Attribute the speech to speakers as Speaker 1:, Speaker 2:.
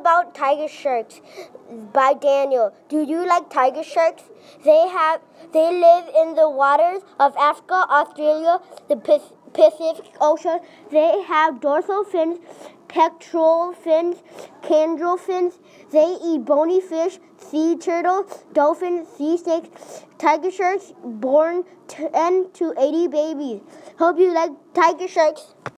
Speaker 1: about tiger sharks by Daniel. Do you like tiger sharks? They live in the waters of Africa, Australia, the Pacific Ocean. They have dorsal fins, pectoral fins, caudal fins. They eat bony fish, sea turtles, dolphins, sea snakes. Tiger sharks born 10 to 80 babies. Hope you like tiger sharks.